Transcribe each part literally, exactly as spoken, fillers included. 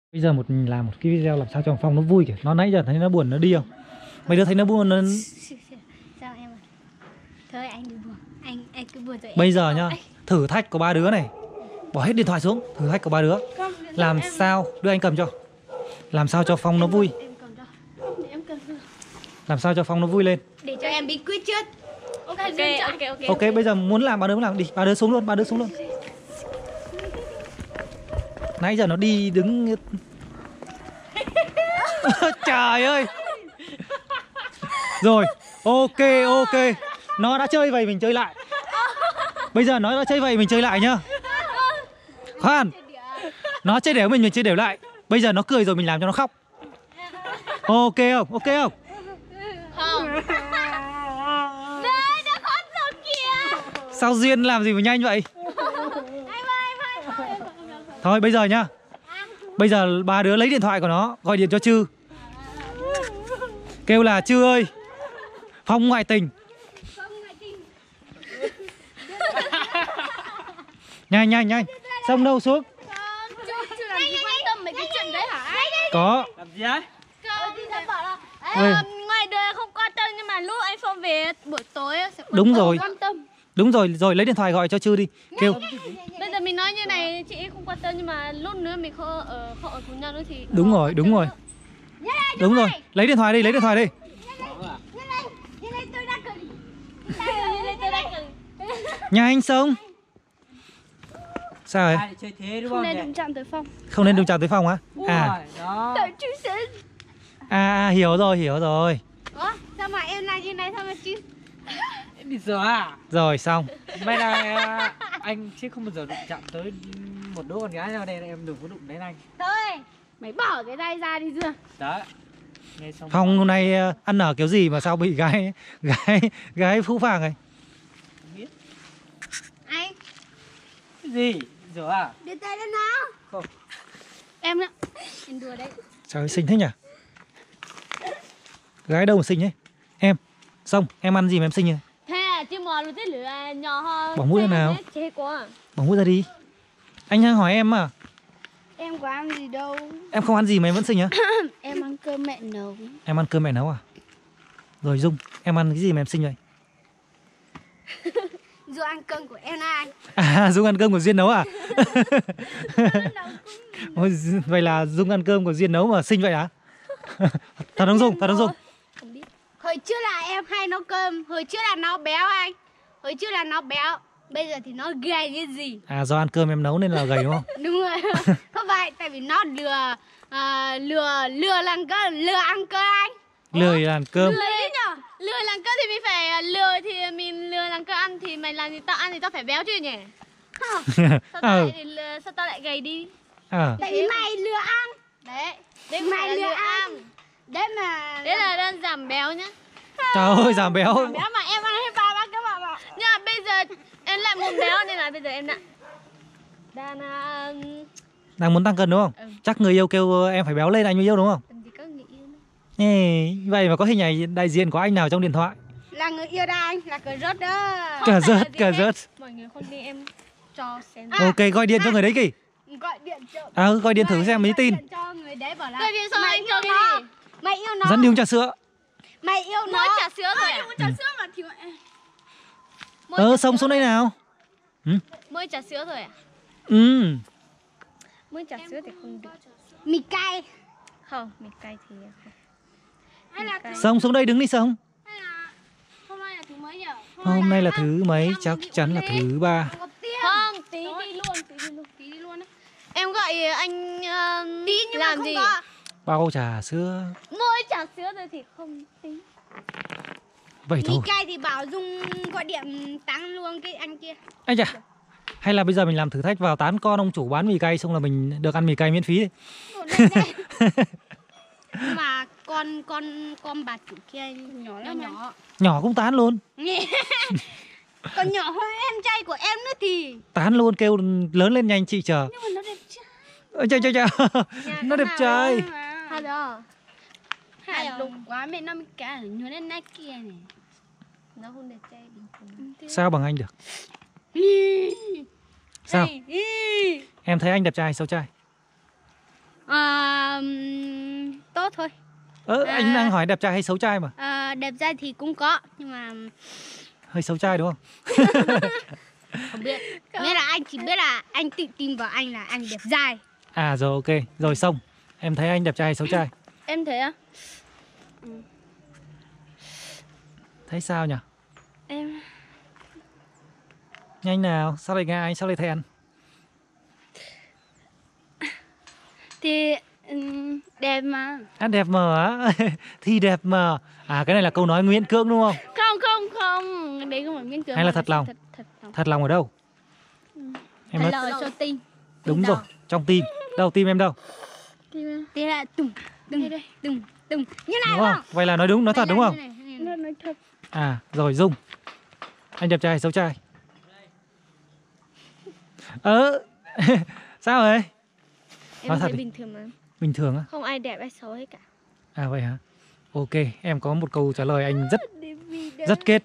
Bây giờ một làm một cái video làm sao cho Phong nó vui kìa. Nó nãy giờ thấy nó buồn nó đi không? Mấy đứa thấy nó buồn nó... Sao em à? Thôi anh đừng buồn. Anh anh cứ buồn rồi. Bây giờ nhá, thử thách của ba đứa này. Bỏ hết điện thoại xuống, thử thách của ba đứa. Làm sao, đưa anh cầm cho. Làm sao cho Phong nó vui. Làm sao cho Phong nó vui lên. Để cho em bí quyết trước. Ok, ok, ok, ok. Ok, bây giờ muốn làm ba đứa muốn làm đi, ba đứa xuống luôn, ba đứa xuống luôn. Nãy giờ nó đi đứng. Trời ơi. Rồi, ok ok. Nó đã chơi vậy mình chơi lại. Bây giờ nó đã chơi vậy mình chơi lại nhá. Khoan. Nó chơi đều mình mình chơi đều lại. Bây giờ nó cười rồi mình làm cho nó khóc. Ok không? Ok không? Không. Đây, nó khóc rồi kìa. Sao Duyên làm gì mà nhanh vậy? Thôi bây giờ nhá. Bây giờ ba đứa lấy điện thoại của nó, gọi điện cho Chư. Kêu là Chư ơi, Phong ngoại tình. Nhanh nhanh nhanh. Xong đâu xuống. Chư làm gì quan tâm mấy cái chuyện đấy hả? Có. Làm gì đấy? Ê. Ngoài đời không quan tâm nhưng mà lúc anh Phong về buổi tối sẽ quan Đúng tâm, rồi. quan tâm. Đúng rồi, rồi lấy điện thoại gọi cho Chư đi. Kêu. Bây giờ mình nói như này chị không quan tâm nhưng mà lúc nữa mình không ở không ở cùng nhau nữa thì Đúng rồi, đúng rồi. Đúng rồi, lấy điện thoại đi, lấy điện thoại đi. Nhanh xong. Sao vậy? Ai lại chơi thế đúng Không không nên nhỉ? đụng chạm tới Phong. Không nên đụng chạm tới Phong á? À, Rồi, đó. Tại chú sẽ. à, à hiểu rồi, hiểu rồi. Ủa, sao mà em làm như này sao mà chứ? Em bị giờ à? Rồi xong. May là à, anh chứ không bao giờ đụng chạm tới một đứa con gái nào đây, em đừng có đụng đến anh. Thôi, mày bỏ cái tay ra đi Dương. Đó. Nghe xong. Phong hôm nay ờ, ăn ở kiểu gì mà sao bị gái gái gái phũ phàng này? Không biết. Anh, Cái gì? Giờ à? đưa tay lên nào. Không. Em nữa. Em đùa đấy. Trời ơi, xinh thế nhỉ? Gái đâu mà xinh ấy? Em, xong, em ăn gì mà em xinh nhỉ? Thế à, chứ mò luôn thế lửa nhỏ ho. Bỏ mũi ra nào. Chết quá. Bỏ mũi ra đi. Anh đang hỏi em mà. Em có ăn gì đâu. Em không ăn gì mà em vẫn xinh á? Em ăn cơm mẹ nấu. Em ăn cơm mẹ nấu à? Rồi Dung, em ăn cái gì mà em xinh vậy? Dù ăn cơm của em là anh. À, Dung ăn cơm của Duyên nấu à? Ôi, vậy là Dung ăn cơm của Duyên nấu mà xinh vậy à? Thật không Dung? Thật không Dung? Không biết. Hồi trước là em hay nấu cơm. Hồi trước là nó béo anh. Hồi trước là nó béo. Bây giờ thì nó gầy như gì? À, do ăn cơm em nấu nên là gầy đúng không? Đúng rồi. Không phải, tại vì nó lừa à, lừa lừa làm cơm, lừa ăn cơm anh. Lười làm cơm. Lừa đấy nhở? Lừa làm cơm thì mình phải à, lừa thì mình lừa làm cơm ăn thì mày làm gì tao ăn thì tao phải béo chứ nhỉ? Không. Sao tao Ừ. lại lừa, sao tao lại gầy đi? À, Tại vì mày lừa ăn. Đấy. Đấy mày lừa, lừa ăn. Đấy mà. Đấy là đang giảm béo nhá. trời ơi, giảm béo. Giảm béo mà em ăn hết ba bát các bạn ạ. Nhưng mà bây giờ em lại muốn béo nên là bây giờ em nặng. Đang uh, Đang muốn tăng cân đúng không? Ừ. Chắc người yêu kêu em phải béo lên anh mới yêu đúng không? làm gì có người yêu nữa. Ê, vậy mà có hình ảnh đại diện của anh nào trong điện thoại? Là người yêu đây anh, là cờ rớt đó. Cờ rớt, cờ rớt. Mọi người không tin em cho xem. Ok, gọi điện cho người đấy kì. Gọi điện cho. À, gọi điện thử xem mới tin. Gọi điện cho người đấy bảo là. Gọi điện sao anh cho cái gì? Mày yêu nó. Dẫn đi uống trà sữa. Mày yêu nó. Mới trà sữa thôi à? Mới trà sữa mà thì Ờ, xong xuống đây nào. Ừ. mới trà sữa thôi à? Ừ. Mới trà sữa thì không được. Mì cay. Không, mì cay thì không. Hay là thứ... Xong xuống đây đứng đi xong. Hay là hôm nay là thứ mấy nhỉ? Hôm nay là thứ mấy? Chắc chắn là thứ ba. Không, tí đi luôn, tí đi luôn, tí đi luôn đấy. Em gọi anh uh, tí nhưng làm mà không gì? Có. Bao trà sữa. Mỗi trà sữa rồi thì không tính. Vậy thôi. Mì cay thì bảo Dung gọi điện tán luôn cái anh kia. Anh chà. Hay là bây giờ mình làm thử thách vào tán con ông chủ bán mì cay xong là mình được ăn mì cay miễn phí. Nhưng mà con con con bà chủ kia nhỏ nhỏ nhỏ. Nhỏ cũng tán luôn. Còn nhỏ hơn em trai của em nữa thì Tán luôn, kêu lớn lên nhanh chị chờ. nhưng mà nó đẹp trai. Ôi trời trời trời. Nó đẹp trai. Hay đó. Hay đục quá mẹ nó mới cả nhớ lên nách kia này. Nó không đẹp trai bình thường. Sao bằng anh được? Sao? Em thấy anh đẹp trai hay xấu trai? À, tốt thôi. Ơ, À. anh đang hỏi đẹp trai hay xấu trai mà. À, đẹp trai thì cũng có, nhưng mà Hơi xấu trai đúng không? không biết. Nghĩa là anh chỉ biết là anh tự tin vào anh là anh đẹp trai. À rồi ok, rồi xong. Em thấy anh đẹp trai hay xấu trai? Em thấy á? Thấy sao nhỉ? Em Nhanh nào, sao lại ngại, sao lại thẹn? thì ừm, đẹp mà. À, đẹp mờ á. Thì đẹp mờ. À cái này là câu nói miễn cưỡng đúng không? Không không không, đấy không phải miễn cưỡng. Hay là mà thật lòng? Thật, thật lòng. Thật lòng ở đâu? Em Thật nói lòng ở cho tim. đúng đầu. rồi, trong tim. Đâu tim em đâu? Thế là tùng tùng tùng tùng như này Đúng không? Vậy là nói đúng, nói thật đúng không? Nó nói thật. À rồi Dung. Anh đẹp trai hay xấu trai? Ờ sao rồi? Em Nói thật thấy đi. bình thường mà. Bình thường á? Không ai đẹp hay xấu hết cả. À vậy hả? Ok, em có một câu trả lời anh rất rất kết.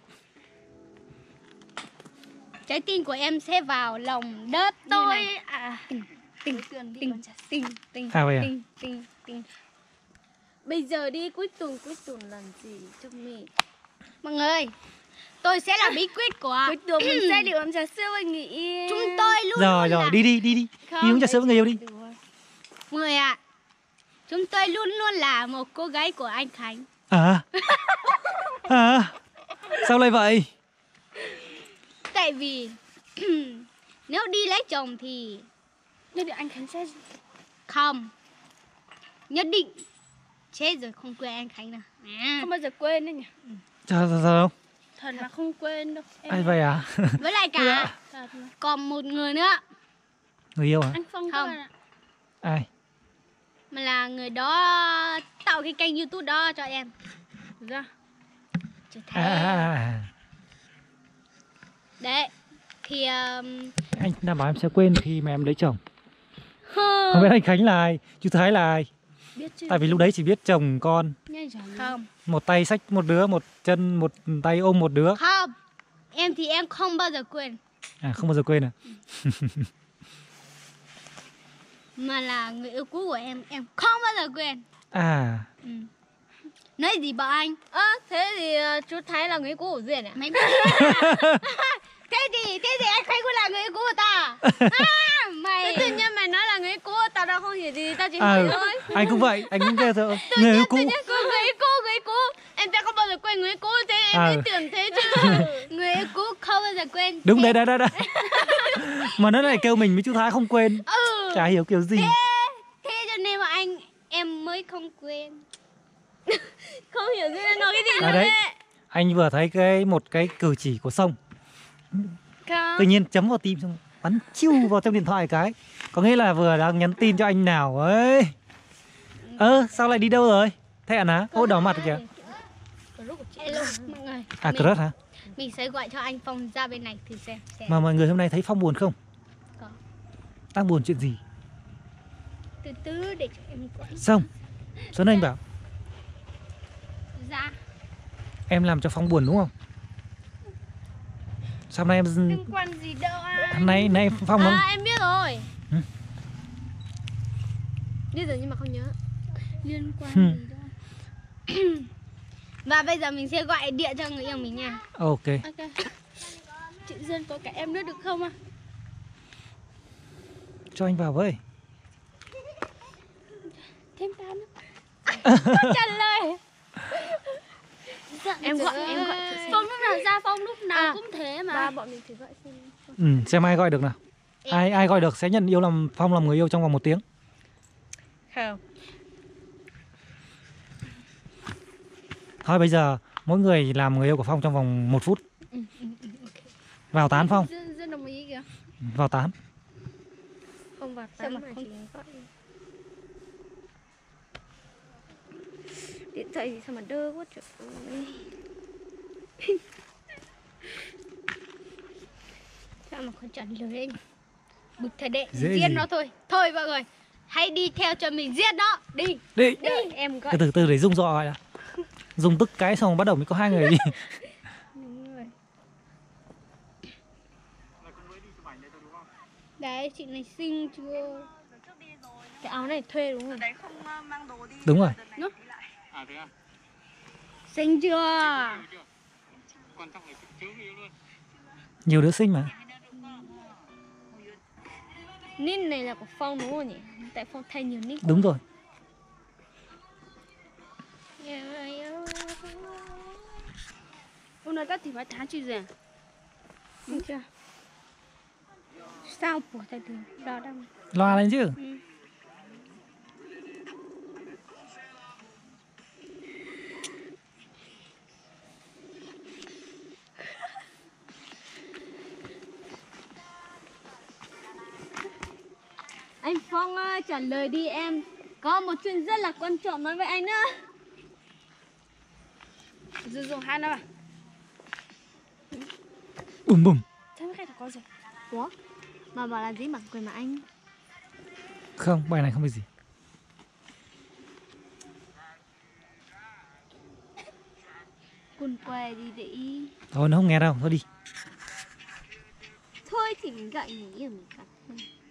Trái tim của em sẽ vào lòng đất tôi. À, tình tình tình tình tình À vậy à? tình tình tình. Bây giờ đi cuối tuần cuối tuần làm gì cho mình? Mọi người, tôi sẽ là bí quyết của cuối tuần mình sẽ đi uống trà sữa với người yêu. Chúng tôi luôn Rồi luôn rồi, là... đi đi đi đi. Đi uống trà sữa với người yêu đi. Mọi người ạ, chúng tôi luôn luôn là một cô gái của anh Khánh. À. À. Sao lại vậy? Tại vì nếu đi lấy chồng thì nhất định anh Khánh sẽ không, nhất định chết rồi không quên anh Khánh nào. À. Không bao giờ quên đấy nhỉ. Sao sao, sao đâu? Thật là không quên đâu. Em Ai vậy à? Với lại cả thật mà. còn một người nữa, Người yêu hả? Anh Phong Không. không ạ. Ai? mà là người đó tạo cái kênh YouTube đó cho em. Ra. Chứ thế. À, à, à. Đấy thì um... Anh đảm bảo em sẽ quên khi mà em lấy chồng. Không biết anh Khánh là ai, chú Thái là ai. Biết chứ. Tại vì lúc đấy chỉ biết chồng con. Nhanh chóng. không Một tay xách một đứa, một chân, một tay ôm một đứa. không em thì em không bao giờ quên, À không bao giờ quên à? mà là người yêu cũ của em em không bao giờ quên. À. Ừ. Nói gì bảo anh? Ơ, thế thì uh, chú Thái là người yêu cũ của Duyên à? Mày biết thế thì thế thì anh Khánh cũng là người yêu cũ của ta. À, mày Tự nhiên mày nói là người yêu cũ, tao đâu không hiểu gì, tao chỉ À, hỏi thôi. anh cũng vậy, anh cũng kêu thôi. Người yêu cũ. Tự nhiên cứ người yêu cũ, người yêu cũ. Em sẽ không bao giờ quên người yêu cũ, thế em À. mới tưởng thế chứ. người yêu cũ không bao giờ quên. Đúng Thế- đấy, đấy, đấy, đấy. Mà nó lại kêu mình với chú Thái không quên. Ừ. Chả hiểu kiểu gì. Thế cho nên mà anh em mới không quên. Không hiểu Duyên nói cái gì À luôn đấy, đấy. anh vừa thấy cái một cái cử chỉ của Sông. Không. Tự nhiên chấm vào tim xong bắn chiu vào trong điện thoại cái. Có nghĩa là vừa đang nhắn tin cho anh nào ấy. Ơ, sao lại đi đâu rồi? Thẹn hả? Ôi đỏ mặt kìa. Hello mọi người. À mình, crush hả? mình sẽ gọi cho anh Phong ra bên này thử xem. xem. Mà mọi người hôm nay thấy Phong buồn không? Có. Đang buồn chuyện gì? Từ từ để cho em gọi Xong Xuân Anh bảo ra. em làm cho Phong buồn đúng không? Sao hôm nay em Đừng quan gì đâu anh. hôm nay nay Phong nó À, em biết rồi. Ừ. Biết rồi nhưng mà không nhớ. Liên quan Ừ. gì đâu. Và bây giờ mình sẽ gọi điện cho người yêu mình nha. ok. Ok. Chị Duyên có cả em nữa được không ạ? Cho anh vào với. Thêm ta nữa. Trả lời. Em gọi, em gọi thử xem. Phong lúc nào ra, Phong lúc nào À, cũng thế mà. Ba bọn mình thử gọi xem. Ừ, xem ai gọi được nào. Ai ai gọi được sẽ nhận yêu làm Phong làm người yêu trong vòng một tiếng. Không. Thôi bây giờ mỗi người làm người yêu của Phong trong vòng một phút. Vào tán Phong, Duyên, Duyên đồng ý kìa. vào tán. Không vào Sao tán mà mà không- chỉ gọi. Điện thoại gì sao mà đơ quá trời ơi. Sao mà không trả lời anh? Bực thật đấy. Dễ Giết gì. nó thôi. Thôi mọi người, hãy đi theo cho mình giết nó. Đi. Đi. Đi. Em gọi. Từ từ từ để Dung dọ gọi đã. Dung tức cái xong bắt đầu mới có hai người đi. Đúng rồi. Đấy, chị này xinh chưa? Cái áo này thuê đúng không? Đúng rồi. Nó nào thế à? Xinh chưa? Quan trọng là chữ yêu luôn. Nhiều đứa xinh mà. Nick này là của Phong đúng không nhỉ? Tại Phong thay nhiều nick. Đúng rồi. Hôm nay ta thì phải thả chứ gì? Đúng chưa? Sao của thầy thường đó đâu? Loa lên chứ. Ừ. Anh Phong ơi, trả lời đi em. Có một chuyện rất là quan trọng nói với anh nữa. Dư dùng hai nó à? Bùm bùm. Sao cái thằng có gì? Ủa? Mà bảo là gì mà quên mà anh. Không, bài này không phải gì. Cùn què gì đấy? Thôi nó không nghe đâu, thôi đi. Thôi thì mình gậy nghỉ rồi mình cắt.